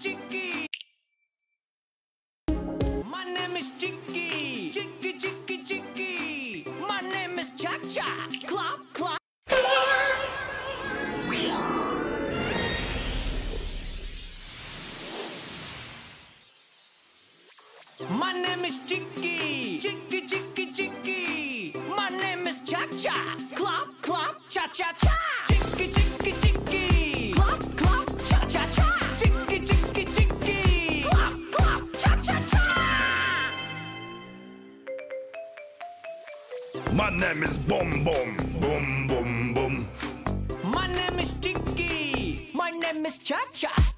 Chicky. My name is Chicky. Chicky, Chicky, Chicky. My name is Cha Cha. Clap, clap. My name is Chicky. Chicky, Chicky, Chicky. My name is Cha Cha. Clap, clap, cha cha cha. Chicky, Chicky, Chicky. Clap, clap, cha cha cha. Chicky, Chicky, Chicky. Clap, clap, cha cha cha. My name is Boom Boom, Boom Boom Boom. My name is Chicky. My name is Cha Cha.